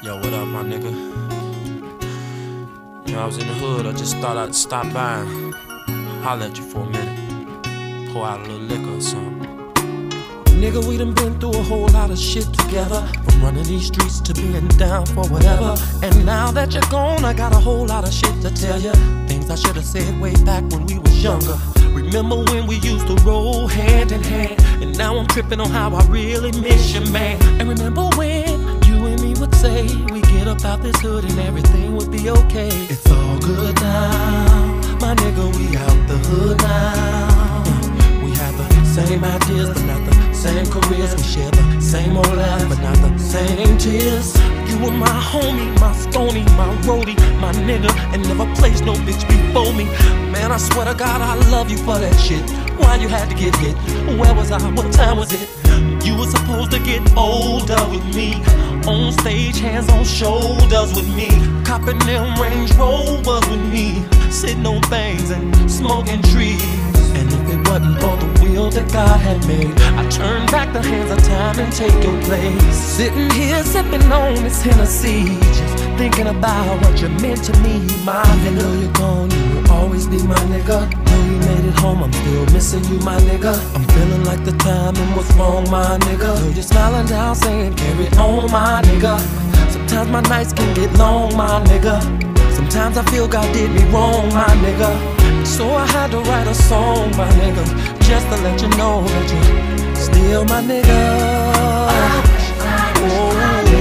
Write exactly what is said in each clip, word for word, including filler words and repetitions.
Yo, what up, my nigga? You know, I was in the hood, I just thought I'd stop by and holler at you for a minute. Pour out a little liquor or something. Nigga, we done been through a whole lot of shit together, from running these streets to being down for whatever. And now that you're gone, I got a whole lot of shit to tell you. Things I should've said way back when we was younger. Remember when we used to roll hand in hand, and now I'm tripping on how I really miss you, man. And remember when you and me would say we get up out this hood and everything would be okay. It's all good now, my nigga, we out the hood now. We have the same ideas, but not the same careers. We share the same old life, but not the same tears. You were my homie, my stony, my roadie, my nigga, and never placed no bitch before me. Man, I swear to God, I love you for that shit. Why you had to get hit? Where was I? What time was it? You were supposed to get older with me, on stage, hands on shoulders with me, copping them Range Rovers with me, sitting on things and smoking trees. And if it wasn't for the will that God had made, I'd turn back the hands of time and take your place. Sitting here sipping on this Hennessy, just thinking about what you meant to me, my nigga. Though you're gone, you will always be my nigga. Though you made it home, I'm still missing you, my nigga. I'm feeling like the timing was wrong, my nigga. Though you're smiling down saying carry on, my nigga. Sometimes my nights can get long, my nigga. Sometimes I feel God did me wrong, my nigga. So I had to write a song, my nigga, just to let you know that you're still my nigga. Oh,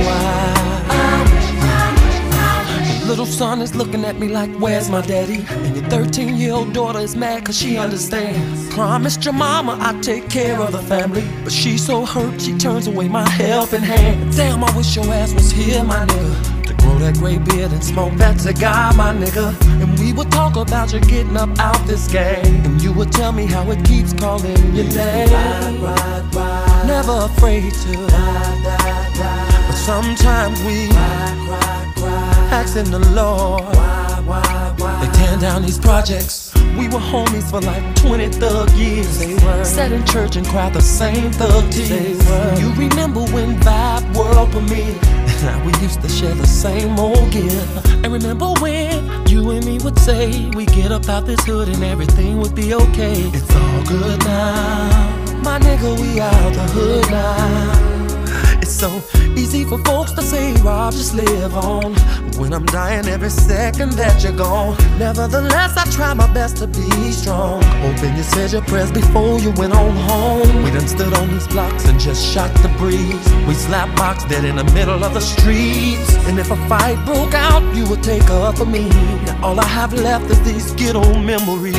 I, your little son is looking at me like, where's my daddy? And your thirteen-year-old daughter is mad cause she understands. Promised your mama I'd take care of the family, but she's so hurt she turns away my helping hand. Damn, I wish your ass was here, my nigga, grow that gray beard and smoke that cigar, my nigga. And we would talk about you getting up out this game, and you would tell me how it keeps calling your name. Ride, ride, ride. Never afraid to ride, ride, ride. But sometimes we ride, ride, ride. Asking the Lord why, why, why. They tear down these projects. We were homies for like twenty thug years. They were. Sat in church and cried the same thug tears. You remember when Vibe World premiered? Now we used to share the same old gear. And remember when you and me would say we get up out this hood and everything would be okay. It's all good now, my nigga, we out the hood now. It's so easy for folks to say, Rob, just live on, when I'm dying every second that you're gone. Nevertheless, I try my best to be strong, hoping you said your prayers before you went on home. We done stood on these blocks and just shot the breeze. We slap box dead in the middle of the streets. And if a fight broke out, you would take her up for me. Now all I have left is these good old memories.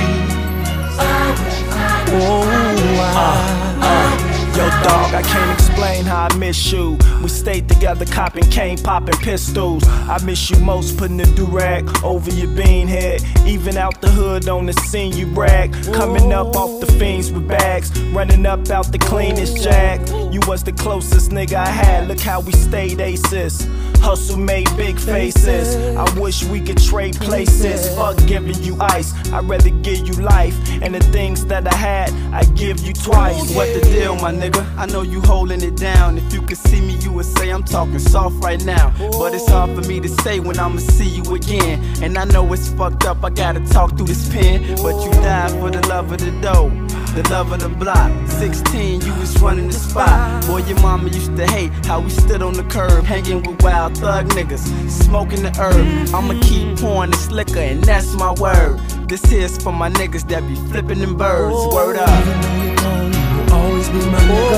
Oh, I, uh, uh. Yo, dog, I can't explain how I miss you. We stayed together, copping cane, popping pistols. I miss you most, putting the do-rag over your bean head. Even out the hood on the scene, you brag. Coming up off the fiends with bags, running up out the cleanest jag. You was the closest nigga I had. Look how we stayed aces. Hustle made big faces. I wish we could trade places. Fuck giving you ice, I'd rather give you life. And the things that I had, I give you twice. What the deal, my nigga? I know you holding it down. If you could see me, you would say I'm talking soft right now. But it's hard for me to say when I'ma see you again. And I know it's fucked up, I gotta talk through this pen. But you died for the love of the dough, the love of the block. Sixteen, you was running the spot. Boy, your mama used to hate how we stood on the curb, hanging with wild thug niggas, smoking the herb. I'ma keep pouring this liquor, and that's my word. This here's for my niggas that be flipping them birds. Word up. Always be my nigga.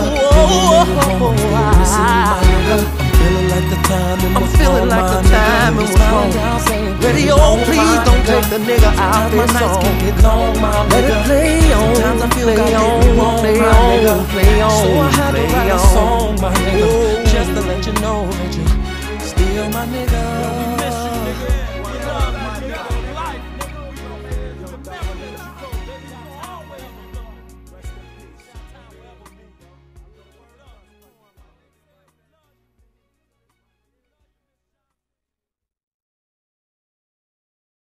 I'm feeling like the time and I'm feeling like the time and was wrong. Radio, please don't take the nigga out this song. Get long, my let it play on. Sometimes I feel play on, play on, play on. So I had to write a song, my nigga, just to let you know that you're still my nigga.